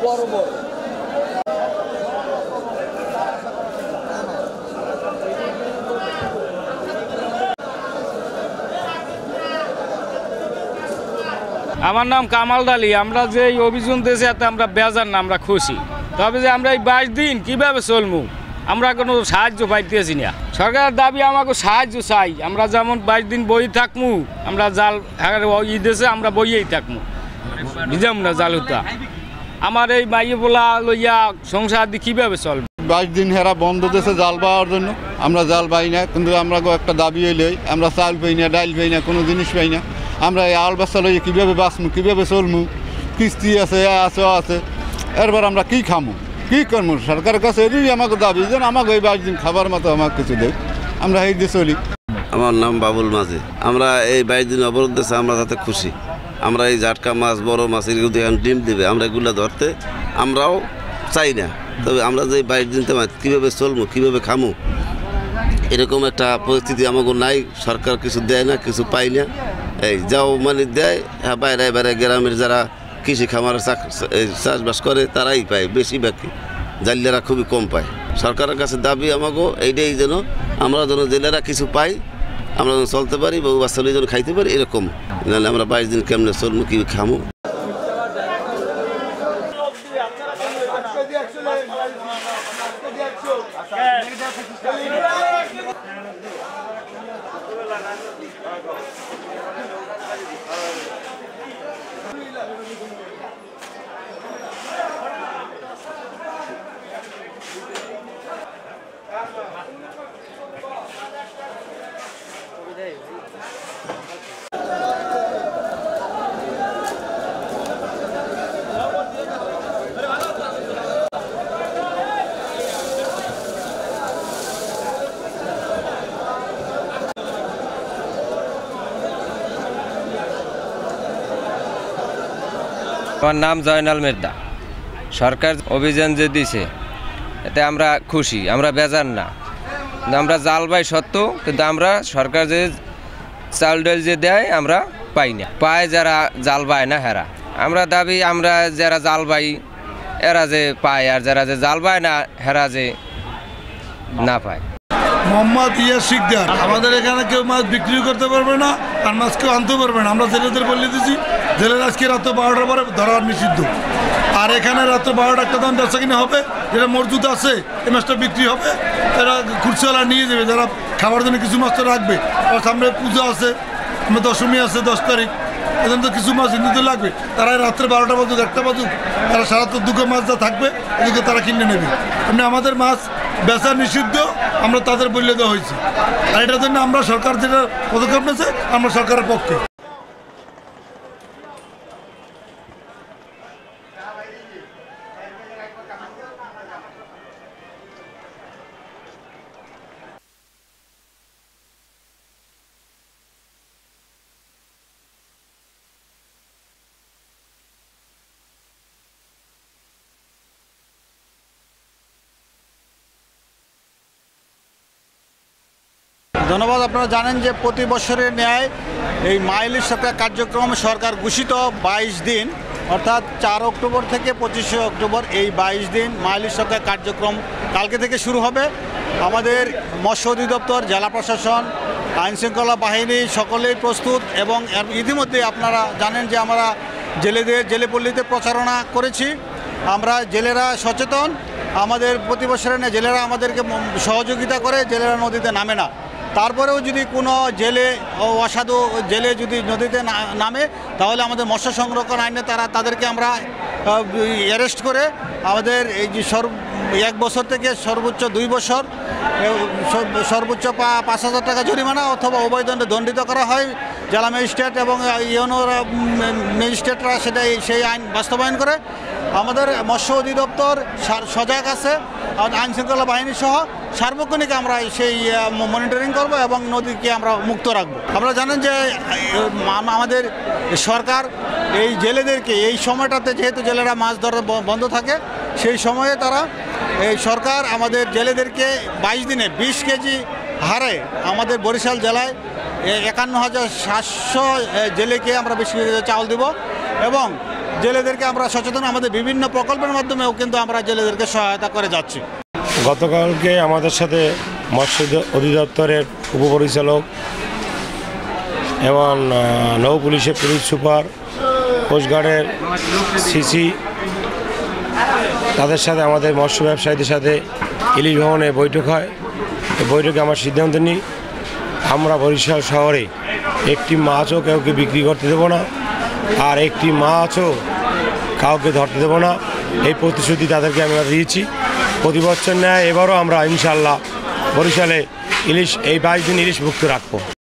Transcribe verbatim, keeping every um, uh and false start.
আমার নাম কামাল আলী। আমরা যে অভিযোগ দিয়েছি এতে আমরা বেজার না, আমরা খুশি। তবে যে আমরা এই বাইশ দিন কীভাবে চলবো, আমরা কোনো সাহায্য পাইতেছি না। সরকারের দাবি আমাকে সাহায্য চাই। আমরা যেমন বাইশ দিন বই থাকবো, আমরা জাল ই দেশে আমরা বইয়েই থাকবো, বুঝলাম না জাল হতা। আমার এই মাইয়ে বলা লইয়া সংসার দিয়ে কীভাবে চলবে? বাইশ দিন হেরা বন্ধ দিয়েছে জাল পাওয়ার জন্য। আমরা জাল পাই না, কিন্তু আমরা একটা দাবি হইলেই আমরা চাল পাই না, ডাইল পাই না, কোনো জিনিস পাই না। আমরা এই আল বাচ্চা লইয়ে কীভাবে বাঁচমু, কীভাবে চলমু? কিস্তি আছে, আছে আছে, এরপর আমরা কী খামু, কী করবো? সরকারের কাছে এটাই আমাকে দাবি, যেন আমাকে এই বাইশ দিন খাবার মতো আমাকে কিছু দেয়, আমরা এই দিয়ে চলি। আমার নাম বাবুল মাঝি। আমরা এই বাইশ দিন অবরোধ দিয়েছে, আমরা তাতে খুশি। আমরা এই জাটকা মাছ, বড় মাছ এগুলো এখন ডিম দেবে, আমরা এগুলো ধরতে আমরাও চাই না। তবে আমরা যে বাইশ দিন কীভাবে চলবো, কীভাবে খামু, এরকম একটা পরিস্থিতি আমাকে নাই। সরকার কিছু দেয় না, কিছু পাই না। এই যাও মানে দেয়, হ্যাঁ বাইরে বাইরে গ্রামের যারা কৃষি খামারে চাষবাস করে তারাই পায়, বেশি বাকি জালিয়ারা খুবই কম পায়। সরকারের কাছে দাবি আমাকে এইটাই, যেন আমরা যেন জেলেরা কিছু পাই, আমরা যেন চলতে পারি, বউ বাচ্চা যেন খাইতে পারি, এরকম। নাহলে আমরা বাইশ দিন কেমনে চলবো, কি খামো। আমার নাম জয়নাল মির্জা। সরকার অভিযান যে দিছে এতে আমরা খুশি, আমরা বেজার না। আমরা জাল পাই সত্য, কিন্তু আমরা সরকার যে চাল ডাল যে দেয় আমরা পাই না। পায় যারা জাল পায় না হেরা। আমরা দাবি আমরা যারা জাল পাই এরা যে পায়, আর যারা যে জাল পায় না হেরা যে না পায়। মোহাম্মদ ইয়া শিকদার। আমাদের এখানে কেউ মাছ বিক্রি করতে পারবে না, আর মাছ কেউ আনতে পারবে না। আমরা জেলেদের বলে দিয়েছি, জেলের আজকে রাত বারোটার পরে ধরার নিষিদ্ধ। আর এখানে রাত বারোটা একটা দাম ব্যবসা কিনে হবে, যেটা মজুদ আছে এই মাছটা বিক্রি হবে, এরা খুচরা নিয়ে যাবে, যারা খাবার জন্য কিছু মাছ তো রাখবে। আর সামনে পুজো আছে, আমার দশমী আছে দশ তারিখ, এখানে তো কিছু মাছ হিন্দুদের লাগবে। তারা রাত্রে বারোটা বাজুক একটা বাজুক, তারা সারা তো দুটো মাছ যা থাকবে এদিকে তারা কিনে নেবে। এমনি আমাদের মাছ বেচা নিষিদ্ধ, আমরা তাদের বলে দেওয়া হয়েছে। আর এটার জন্য আমরা সরকার যেটা পদক্ষেপ নিয়েছে, আমরা সরকারের পক্ষে। ধন্যবাদ। আপনারা জানেন যে প্রতি বছরের ন্যায় এই মাইলির সরকার কার্যক্রম সরকার ঘোষিত বাইশ দিন, অর্থাৎ চার অক্টোবর থেকে পঁচিশে অক্টোবর এই বাইশ দিন মাইলির সরকার কার্যক্রম কালকে থেকে শুরু হবে। আমাদের মৎস্য অধিদপ্তর, জেলা প্রশাসন, আইনশৃঙ্খলা বাহিনী সকলেই প্রস্তুত। এবং ইতিমধ্যে আপনারা জানেন যে আমরা জেলেদের জেলেপল্লীতে প্রচারণা করেছি। আমরা জেলেরা সচেতন, আমাদের প্রতি বছরের ন্যায় জেলেরা আমাদেরকে সহযোগিতা করে, জেলেরা নদীতে নামে না। তারপরেও যদি কোনো জেলে অসাধু জেলে যদি নদীতে নামে, তাহলে আমাদের মৎস্য সংরক্ষণ আইনে তারা তাদেরকে আমরা অ্যারেস্ট করে আমাদের এই যে সর্ব এক বছর থেকে সর্বোচ্চ দুই বছর, সর্বোচ্চ পাঁচ হাজার টাকা জরিমানা অথবা উভয়দণ্ডে দণ্ডিত করা হয়। জেলা ম্যাজিস্ট্রেট এবং ইউনোর ম্যাজিস্ট্রেটরা সেটাই সেই আইন বাস্তবায়ন করে। আমাদের মৎস্য অধিদপ্তর সজাগ আছে, আইনশৃঙ্খলা বাহিনী সহ সার্বক্ষণিক আমরা সেই মনিটরিং করব এবং নদীকে আমরা মুক্ত রাখব। আপনারা জানেন যে আমাদের সরকার এই জেলেদেরকে এই সময়টাতে, যেহেতু জেলেরা মাছ ধরা বন্ধ থাকে, সেই সময়ে তারা এই সরকার আমাদের জেলেদেরকে বাইশ দিনে বিশ কেজি হারে আমাদের বরিশাল জেলায় একান্ন হাজার সাতশো জেলেকে আমরা বিশ কেজি চাউল দেব। এবং জেলেদেরকে আমরা সচেতন, আমাদের বিভিন্ন প্রকল্পের মাধ্যমেও কিন্তু আমরা জেলেদেরকে সহায়তা করে যাচ্ছি। গতকালকে আমাদের সাথে মৎস্য অধিদপ্তরের উপপরিচালক এবং নৌ পুলিশের পুলিশ সুপার, কোস্টগার্ডের সিসি, তাদের সাথে আমাদের মৎস্য ব্যবসায়ীদের সাথে ইলিশ ভবনে বৈঠক হয়। এই বৈঠকে আমার সিদ্ধান্ত নিই আমরা বরিশাল শহরে একটি মাছও কাউকে বিক্রি করতে দেবো না, আর একটি মাছও কাউকে ধরতে দেবো না। এই প্রতিশ্রুতি তাদেরকে আমরা দিয়েছি। প্রতি বছর ন্যায় এবারও আমরা ইনশাল্লাহ বরিশালে ইলিশ এই বাইশ দিন ইলিশ মুক্ত রাখবো।